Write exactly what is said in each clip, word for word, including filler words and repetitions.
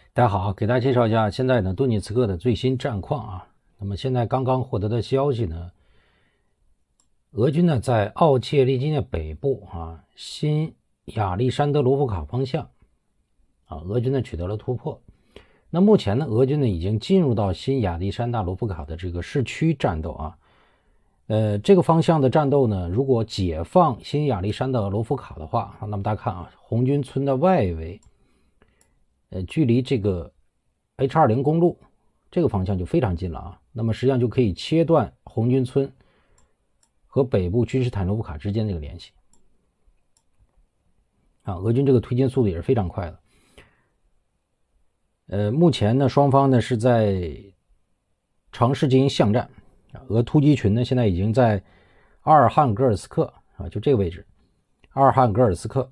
大家好，给大家介绍一下现在呢顿涅茨克的最新战况啊。那么现在刚刚获得的消息呢，俄军呢在奥切利金的北部啊，新亚历山德罗夫卡方向啊，俄军呢取得了突破。那目前呢，俄军呢已经进入到新亚历山大罗夫卡的这个市区战斗啊。呃，这个方向的战斗呢，如果解放新亚历山大罗夫卡的话，那么大家看啊，红军村的外围。呃，距离这个 H 二十 公路这个方向就非常近了啊，那么实际上就可以切断红军村和北部君士坦诺夫卡之间这个联系啊。俄军这个推进速度也是非常快的。呃，目前呢，双方呢是在城市进行巷战，俄突击群呢现在已经在阿尔汉格尔斯克啊，就这个位置，阿尔汉格尔斯克。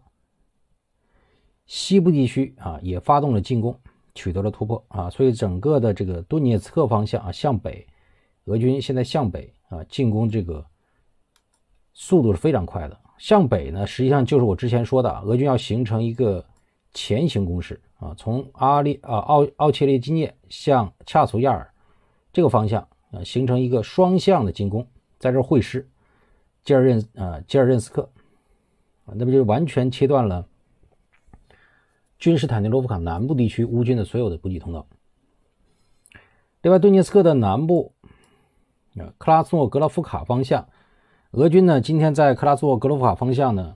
西部地区啊也发动了进攻，取得了突破啊，所以整个的这个顿涅茨克方向啊向北，俄军现在向北啊进攻这个速度是非常快的。向北呢，实际上就是我之前说的，俄军要形成一个前行攻势啊，从阿利啊奥奥切列基涅向恰图亚尔这个方向啊形成一个双向的进攻，在这会师吉尔任啊吉尔任斯克啊，那么就完全切断了君士坦丁诺夫卡南部地区乌军的所有的补给通道。另外，顿涅茨克的南部，克拉斯诺格罗夫卡方向，俄军呢今天在克拉斯诺格罗夫卡方向呢，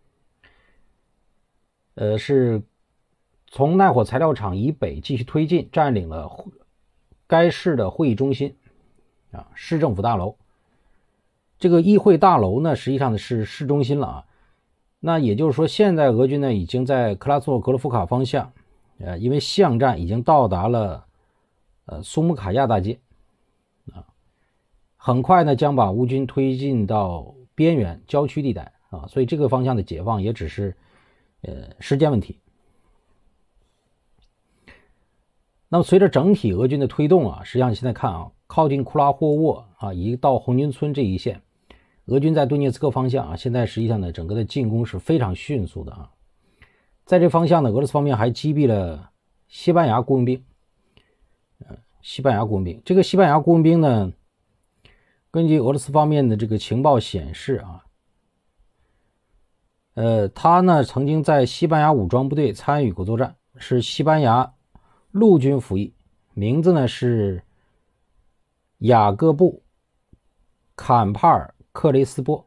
呃是从耐火材料厂以北继续推进，占领了该市的会议中心啊，市政府大楼。这个议会大楼呢，实际上是市中心了啊。那也就是说，现在俄军呢已经在克拉斯诺格罗夫卡方向，呃，因为巷战已经到达了呃苏姆卡亚大街，啊，很快呢将把乌军推进到边缘郊区地带啊，所以这个方向的解放也只是呃时间问题。那么随着整体俄军的推动啊，实际上现在看啊，靠近库拉霍沃啊，以及到红军村这一线。俄军在顿涅茨克方向啊，现在实际上呢，整个的进攻是非常迅速的啊。在这方向呢，俄罗斯方面还击毙了西班牙雇佣兵，呃，西班牙雇佣兵。这个西班牙雇佣兵呢，根据俄罗斯方面的这个情报显示啊，呃，他呢曾经在西班牙武装部队参与过作战，是西班牙陆军服役，名字呢是雅各布·坎帕尔。克雷斯波，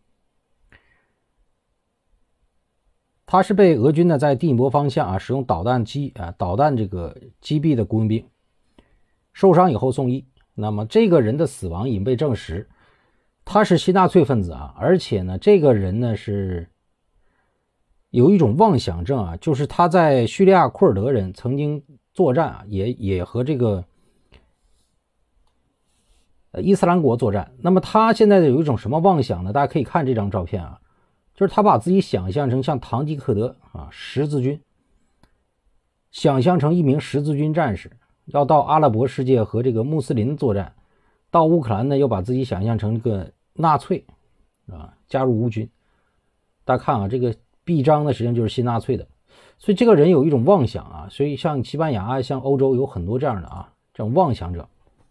他是被俄军呢在蒂尼博方向啊使用导弹击啊导弹这个击毙的雇佣兵，受伤以后送医。那么这个人的死亡已经被证实，他是新纳粹分子啊，而且呢这个人呢是有一种妄想症啊，就是他在叙利亚库尔德人曾经作战啊，也也和这个。呃，伊斯兰国作战，那么他现在有一种什么妄想呢？大家可以看这张照片啊，就是他把自己想象成像堂吉诃德啊十字军，想象成一名十字军战士，要到阿拉伯世界和这个穆斯林作战，到乌克兰呢又把自己想象成这个纳粹啊，加入乌军。大家看啊，这个臂章呢实际上就是新纳粹的，所以这个人有一种妄想啊，所以像西班牙、像欧洲有很多这样的啊这种妄想者。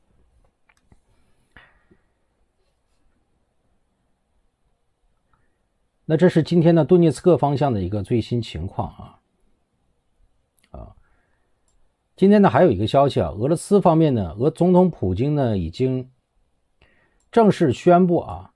那这是今天的顿涅茨克方向的一个最新情况啊，啊，今天呢还有一个消息啊，俄罗斯方面呢，俄总统普京呢已经正式宣布啊，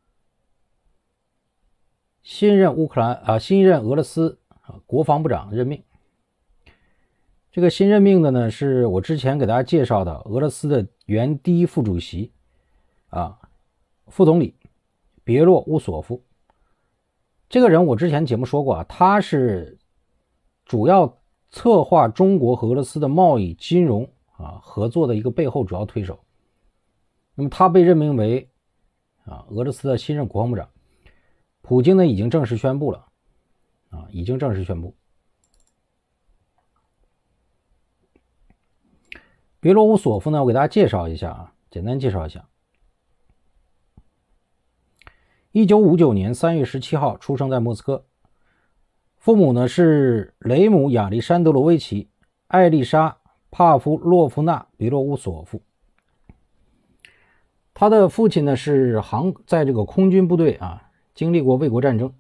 新任乌克兰啊新任俄罗斯啊国防部长任命。这个新任命的呢是我之前给大家介绍的俄罗斯的原第一副主席啊副总理别洛乌索夫。这个人我之前节目说过啊，他是主要策划中国和俄罗斯的贸易金融啊合作的一个背后主要推手。那么他被任命为啊俄罗斯的新任国防部长。普京呢已经正式宣布了啊，已经正式宣布。别洛乌索夫呢，我给大家介绍一下啊，简单介绍一下。一九五九年三月十七号出生在莫斯科，父母呢是雷姆亚历山德罗维奇、艾丽莎帕夫洛夫娜·别罗乌索夫。他的父亲呢是航在这个空军部队啊，经历过卫国战争。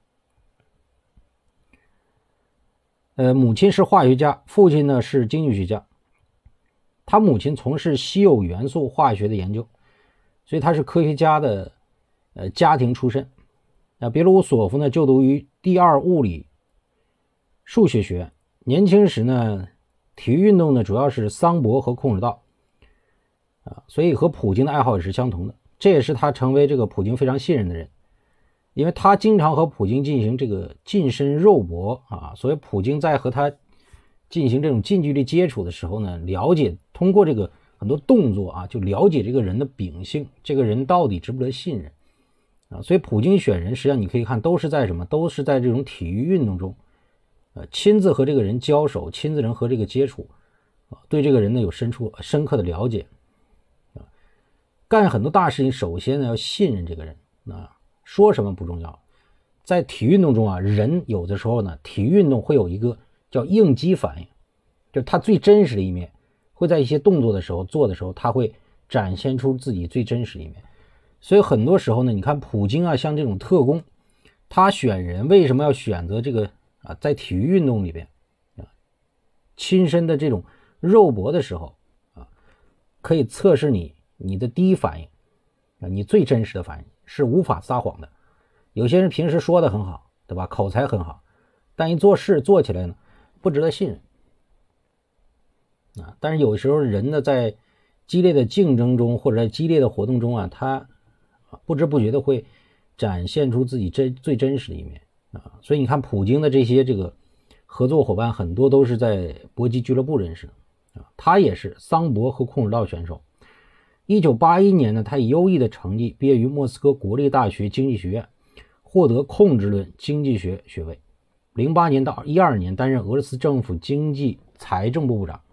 呃，母亲是化学家，父亲呢是经济学家。他母亲从事稀有元素化学的研究，所以他是科学家的呃家庭出身。那别罗乌索夫呢就读于第二物理数学学院，年轻时呢体育运动呢主要是桑博和空手道啊，所以和普京的爱好也是相同的。这也是他成为这个普京非常信任的人，因为他经常和普京进行这个近身肉搏啊，所以普京在和他进行这种近距离接触的时候呢，了解通过这个很多动作啊，就了解这个人的秉性，这个人到底值不值得信任啊。所以普京选人实际上你可以看都是在什么，都是在这种体育运动中呃，亲自和这个人交手，亲自人和这个接触啊，对这个人呢有深处深刻的了解啊。干很多大事情首先呢要信任这个人啊，说什么不重要，在体育运动中啊，人有的时候呢体育运动会有一个叫应激反应，就是他最真实的一面会在一些动作的时候做的时候，他会展现出自己最真实的一面。所以很多时候呢，你看普京啊，像这种特工，他选人为什么要选择这个啊，在体育运动里边啊，亲身的这种肉搏的时候啊，可以测试你你的第一反应啊，你最真实的反应是无法撒谎的。有些人平时说的很好，对吧？口才很好，但一做事做起来呢不值得信任啊。但是有时候人呢在激烈的竞争中或者在激烈的活动中啊，他不知不觉的会展现出自己真最真实的一面啊。所以你看普京的这些这个合作伙伴很多都是在搏击俱乐部认识的啊。他也是桑博和空手道选手。一九八一年呢，他以优异的成绩毕业于莫斯科国立大学经济学院，获得控制论经济学学位。零八年到一二年担任俄罗斯政府经济财政部部长。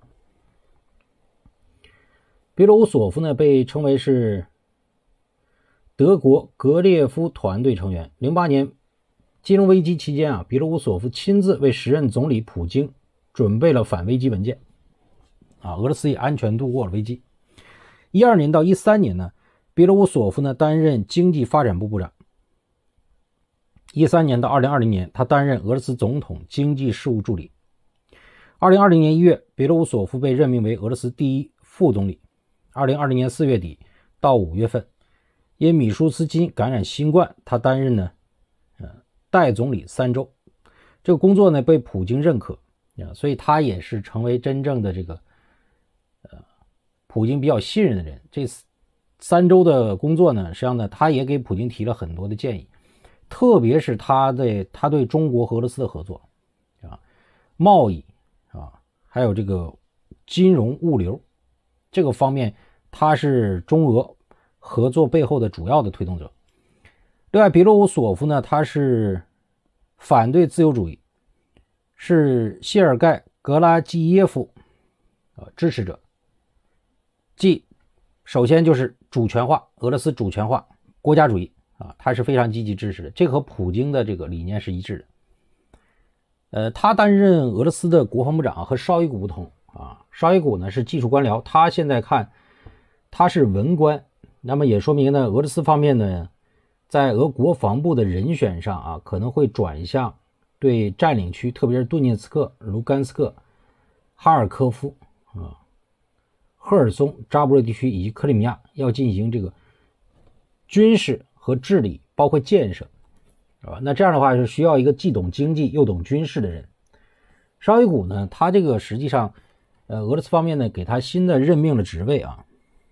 别罗乌索夫呢被称为是德国格列夫团队成员。零八年金融危机期间啊，别罗乌索夫亲自为时任总理普京准备了反危机文件啊，俄罗斯也安全度过了危机。一二年到一三年呢，别罗乌索夫呢担任经济发展部部长。一三年到二零二零年，他担任俄罗斯总统经济事务助理。二零二零年一月，别罗乌索夫被任命为俄罗斯第一副总理。二零二零年四月底到五月份，因米舒斯金感染新冠，他担任呢呃代总理三周。这个工作呢被普京认可啊，所以他也是成为真正的这个呃普京比较信任的人。这三周的工作呢，实际上呢，他也给普京提了很多的建议，特别是他的他对中国和俄罗斯的合作啊，贸易啊，还有这个金融物流这个方面，他是中俄合作背后的主要的推动者。另外，别罗乌索夫呢，他是反对自由主义，是谢尔盖·格拉基耶夫呃支持者，即首先就是主权化，俄罗斯主权化，国家主义啊，他是非常积极支持的，这和普京的这个理念是一致的。呃，他担任俄罗斯的国防部长和绍伊古不同啊，绍伊古呢是技术官僚，他现在看他是文官，那么也说明呢，俄罗斯方面呢，在俄国防部的人选上啊，可能会转向对占领区，特别是顿涅茨克、卢甘斯克、哈尔科夫啊、赫尔松、扎波罗地区以及克里米亚要进行这个军事和治理，包括建设，是吧？那这样的话是需要一个既懂经济又懂军事的人。绍伊古呢，他这个实际上，呃，俄罗斯方面呢给他新的任命的职位啊。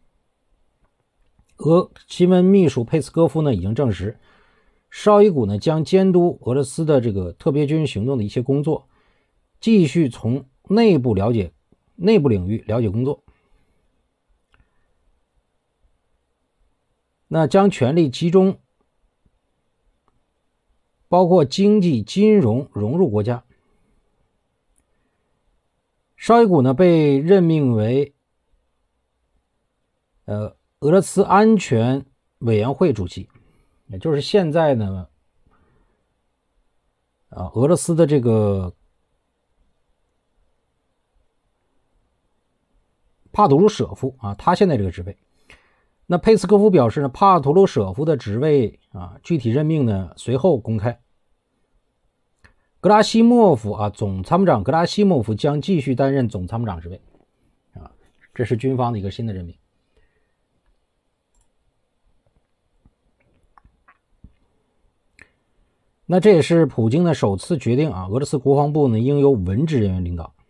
俄新闻秘书佩斯科夫呢已经证实，绍伊古呢将监督俄罗斯的这个特别军事行动的一些工作，继续从内部了解内部领域了解工作。那将权力集中，包括经济、金融融入国家。绍伊古呢被任命为呃俄罗斯安全委员会主席，也就是现在呢啊俄罗斯的这个帕图鲁舍夫啊，他现在这个职位。那佩斯科夫表示呢，帕图鲁舍夫的职位啊，具体任命呢随后公开。格拉西莫夫啊，总参谋长格拉西莫夫将继续担任总参谋长职位啊，这是军方的一个新的任命。那这也是普京呢首次决定啊，俄罗斯国防部呢应由文职人员领导。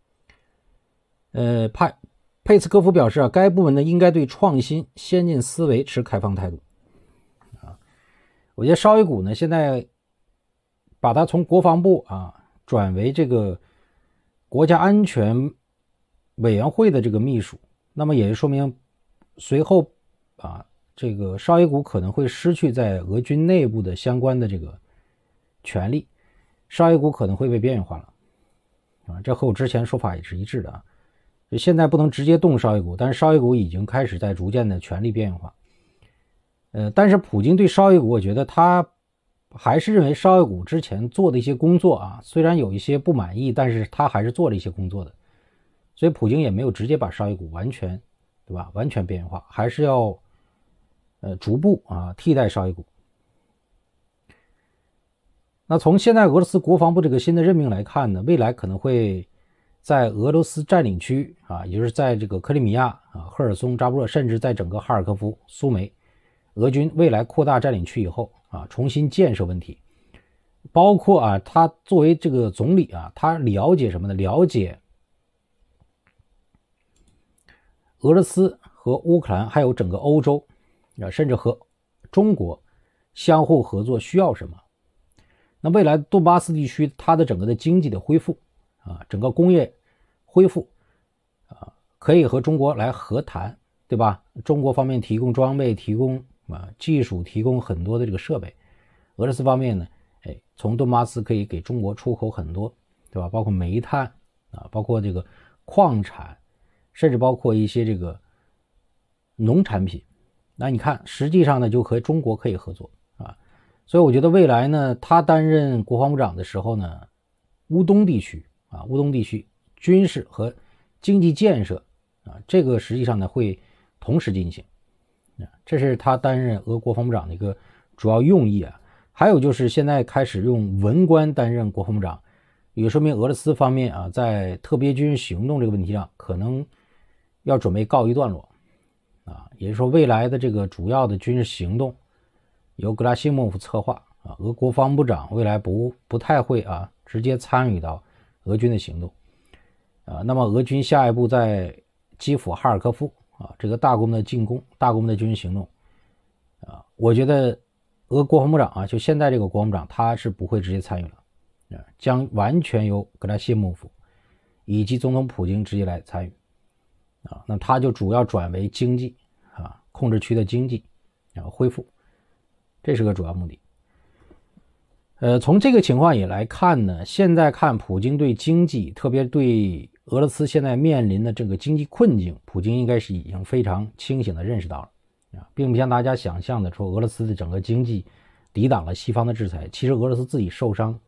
呃，派佩斯科夫表示啊，该部门呢应该对创新、先进思维持开放态度。啊，我觉得绍伊古呢现在把他从国防部啊转为这个国家安全委员会的这个秘书，那么也说明随后啊这个绍伊古可能会失去在俄军内部的相关的这个权力，绍伊古可能会被边缘化了啊，这和我之前说法也是一致的啊。现在不能直接动绍伊古，但是绍伊古已经开始在逐渐的权力边缘化。呃，但是普京对绍伊古，我觉得他还是认为绍伊古之前做的一些工作啊，虽然有一些不满意，但是他还是做了一些工作的。所以普京也没有直接把绍伊古完全，对吧？完全边缘化，还是要呃逐步啊替代绍伊古。那从现在俄罗斯国防部这个新的任命来看呢，未来可能会在俄罗斯占领区啊，也就是在这个克里米亚啊、赫尔松、扎波热，甚至在整个哈尔科夫、苏梅，俄军未来扩大占领区以后啊，重新建设问题，包括啊，他作为这个总理啊，他了解什么呢？了解俄罗斯和乌克兰还有整个欧洲啊，甚至和中国相互合作需要什么？那未来顿巴斯地区它的整个的经济的恢复啊，整个工业恢复啊，可以和中国来和谈，对吧？中国方面提供装备、提供啊技术、提供很多的这个设备，俄罗斯方面呢，哎，从顿巴斯可以给中国出口很多，对吧？包括煤炭啊，包括这个矿产，甚至包括一些这个农产品。那你看，实际上呢，就和中国可以合作啊。所以我觉得未来呢，他担任国防部长的时候呢，乌东地区啊，乌东地区军事和经济建设啊，这个实际上呢会同时进行啊，这是他担任俄国防部长的一个主要用意啊。还有就是现在开始用文官担任国防部长，也说明俄罗斯方面啊，在特别军事行动这个问题上，可能要准备告一段落啊，也就是说未来的这个主要的军事行动由格拉西莫夫策划啊，俄国防部长未来不不太会啊直接参与到俄军的行动啊。那么俄军下一步在基辅、哈尔科夫啊这个大规模的进攻、大规模的军事行动啊，我觉得俄国防部长啊，就现在这个国防部长他是不会直接参与了啊，将完全由格拉西莫夫以及总统普京直接来参与啊。那他就主要转为经济啊，控制区的经济啊恢复。这是个主要目的。呃，从这个情况也来看呢，现在看普京对经济，特别对俄罗斯现在面临的这个经济困境，普京应该是已经非常清醒的认识到了啊，并不像大家想象的说俄罗斯的整个经济抵挡了西方的制裁，其实俄罗斯自己受伤。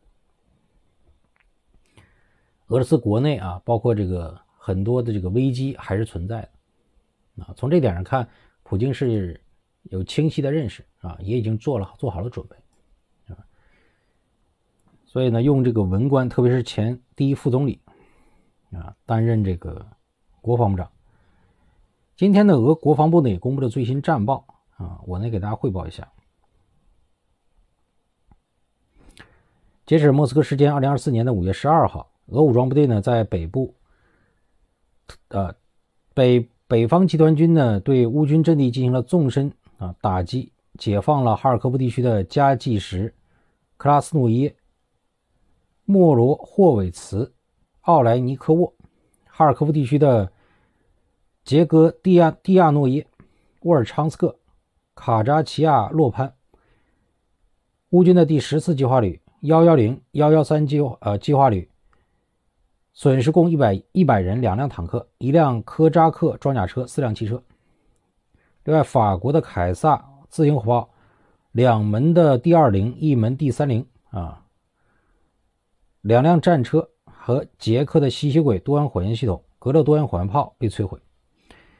俄罗斯国内啊，包括这个很多的这个危机还是存在的啊。从这点上看，普京是有清晰的认识啊，也已经做了做好了准备啊。所以呢，用这个文官，特别是前第一副总理啊，担任这个国防部长。今天的俄国防部呢也公布了最新战报啊，我呢给大家汇报一下。截止莫斯科时间二零二四年的五月十二号，俄武装部队呢在北部，呃，北北方集团军呢对乌军阵地进行了纵深啊打击，解放了哈尔科夫地区的加济什、克拉斯诺耶、莫罗霍韦茨、奥莱尼科沃，哈尔科夫地区的杰戈蒂亚蒂亚诺耶、沃尔昌斯克、卡扎奇亚洛潘。乌军的第十次计划旅、一一零、一一三计呃计划旅损失共一百一百人，两辆坦克，一辆科扎克装甲车，四辆汽车。另外，法国的凯撒自行火炮两门的 D 二十， 一门 D 三十啊，两辆战车和捷克的吸血鬼多元火焰系统、格勒多元火焰炮被摧毁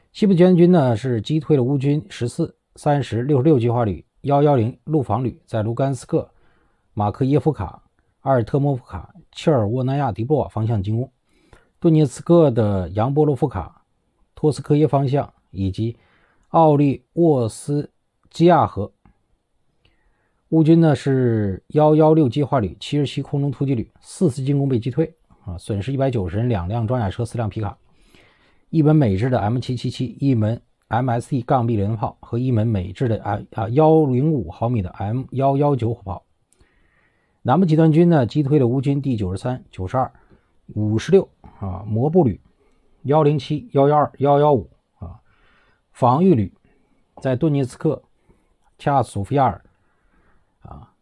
西部集团军呢是击退了乌军十四、三十、六十六计划旅、一一零陆防旅在卢甘斯克、马克耶夫卡、阿尔特莫夫卡、切尔沃纳亚迪布瓦方向进攻，顿涅茨克的扬波罗夫卡、托斯科耶方向以及奥利沃斯基亚河。乌军呢是一一六计划旅、七十七空中突击旅四次进攻被击退啊，损失一百九十人，两辆装甲车，四辆皮卡，一门美制的 M 七七七， 一门 M S T 杠 B 榴弹炮和一门美制的啊一零五毫米的 M 一一九火炮。南部集团军呢击退了乌军第九十三、九十二、五十六啊摩步旅、一零七、一一二、一一五啊防御旅在顿涅茨克、恰索夫亚尔啊，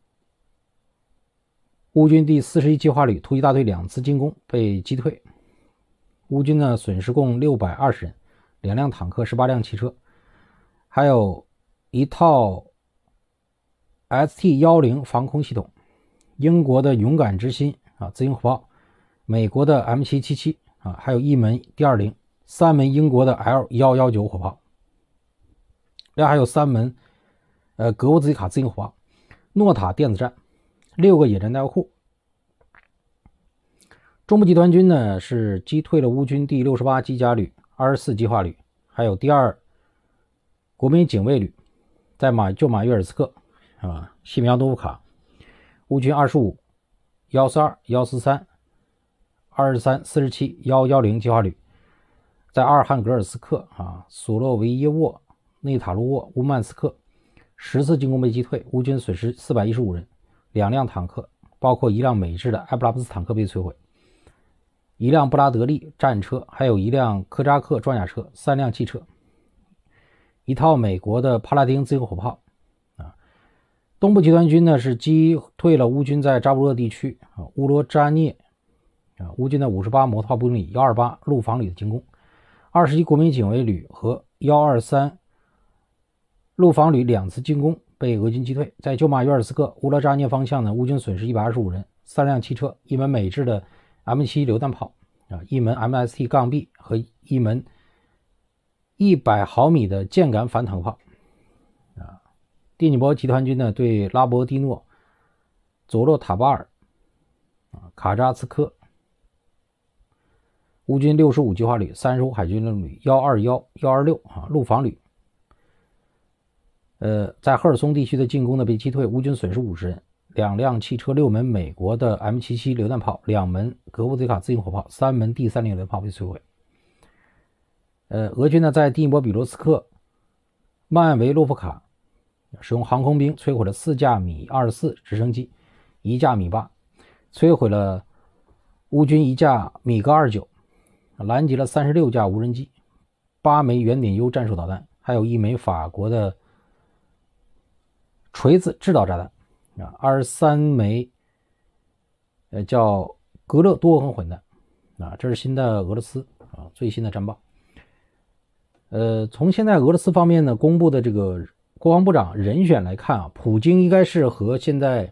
乌军第四十一计划旅突击大队两次进攻被击退，乌军呢损失共六百二十人，两辆坦克，十八辆汽车，还有一套 S T 一零 防空系统，英国的勇敢之心啊自行火炮，美国的 M 七七七 啊，还有一门 D 二十， 三门英国的 L 一一九火炮，另外还有三门呃格沃兹卡自行火炮，诺塔电子战，六个野战弹药库。中部集团军呢是击退了乌军第六十八机甲旅、二十四计划旅，还有第二国民警卫旅在马旧马约尔斯克啊西米扬多夫卡，乌军二十五、一四二、一四三、二十三、四十七、一一零计划旅在阿尔汉格尔斯克啊索洛维耶沃、内塔洛沃、乌曼斯克十次进攻被击退，乌军损失四百一十五人，两辆坦克，包括一辆美制的埃布拉姆斯坦克被摧毁，一辆布拉德利战车，还有一辆科扎克装甲车，三辆汽车，一套美国的帕拉丁自行火炮啊。东部集团军呢是击退了乌军在扎布勒地区啊乌罗扎涅啊乌军的五十八摩托步兵旅、一二八陆防旅的进攻，二十一国民警卫旅和一二三陆防旅两次进攻被俄军击退，在旧马约尔斯克乌罗扎涅方向呢，乌军损失一百二十五人，三辆汽车，一门美制的 M 七 榴弹炮啊，一门 M S T 杠 B 和一门一百毫米的箭杆反坦克炮啊。蒂尼博集团军呢对拉伯蒂诺、佐洛塔巴尔啊、卡扎茨科，乌军六十五计划旅、三十五海军旅、一二一、一二六啊陆防旅。呃，在赫尔松地区的进攻呢被击退，乌军损失五十人，两辆汽车，六门美国的 M 七七 榴弹炮，两门格乌兹卡自行火炮，三门 D 三十 榴弹炮被摧毁。呃，俄军呢在蒂尼博比罗斯克、曼维洛夫卡使用航空兵摧毁了四架米二十四直升机，一架米八，摧毁了乌军一架米格二十九，拦截了三十六架无人机，八枚圆点 U 战术导弹，还有一枚法国的锤子制导炸弹啊，二十三枚呃叫格勒多核混弹啊，这是新的俄罗斯啊最新的战报。呃，从现在俄罗斯方面呢公布的这个国防部长人选来看啊，普京应该是和现在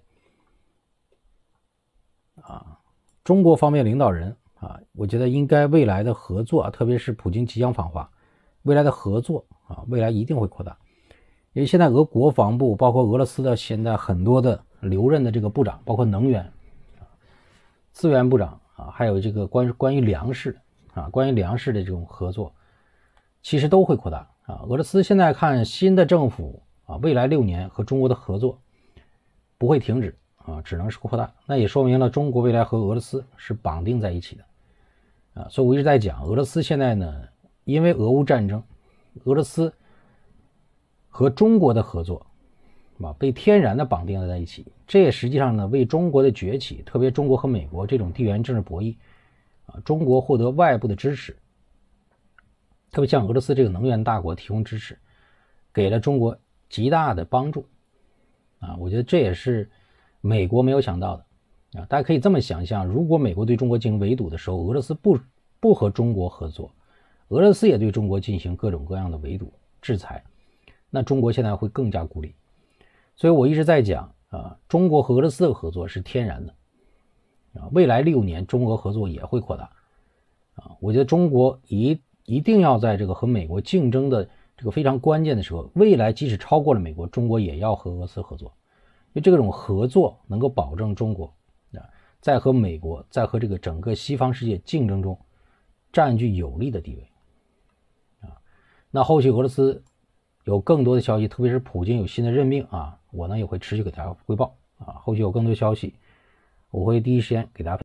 啊中国方面领导人啊，我觉得应该未来的合作啊，特别是普京即将访华，未来的合作啊，未来一定会扩大。因为现在俄国防部包括俄罗斯的现在很多的留任的这个部长，包括能源、资源部长啊，还有这个关关于粮食啊，关于粮食的这种合作，其实都会扩大啊。俄罗斯现在看新的政府啊，未来六年和中国的合作不会停止啊，只能是扩大。那也说明了中国未来和俄罗斯是绑定在一起的啊。所以我一直在讲，俄罗斯现在呢，因为俄乌战争，俄罗斯和中国的合作啊，被天然的绑定在一起，这也实际上呢为中国的崛起，特别中国和美国这种地缘政治博弈啊，中国获得外部的支持，特别像俄罗斯这个能源大国提供支持，给了中国极大的帮助啊，我觉得这也是美国没有想到的啊。大家可以这么想象，如果美国对中国进行围堵的时候，俄罗斯不不和中国合作，俄罗斯也对中国进行各种各样的围堵制裁，那中国现在会更加孤立。所以我一直在讲啊，中国和俄罗斯的合作是天然的啊，未来六年中俄合作也会扩大啊。我觉得中国一一定要在这个和美国竞争的这个非常关键的时候，未来即使超过了美国，中国也要和俄罗斯合作，因为这种合作能够保证中国啊，在和美国，在和这个整个西方世界竞争中占据有利的地位啊。那后续俄罗斯有更多的消息，特别是普京有新的任命啊，我呢也会持续给大家汇报啊。后续有更多消息，我会第一时间给大家。